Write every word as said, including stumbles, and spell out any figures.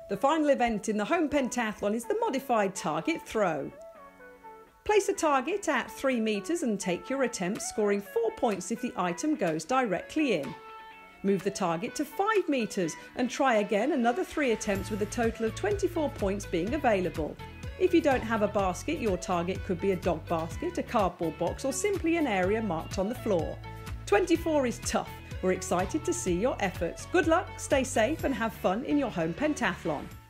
The final event in the Home Pentathlon is the modified target throw. Place a target at three metres and take your attempt, scoring four points if the item goes directly in. Move the target to five metres and try again another three attempts with a total of twenty-four points being available. If you don't have a basket, your target could be a dog basket, a cardboard box or simply an area marked on the floor. twenty-four is tough. We're excited to see your efforts. Good luck, stay safe and have fun in your Home Pentathlon.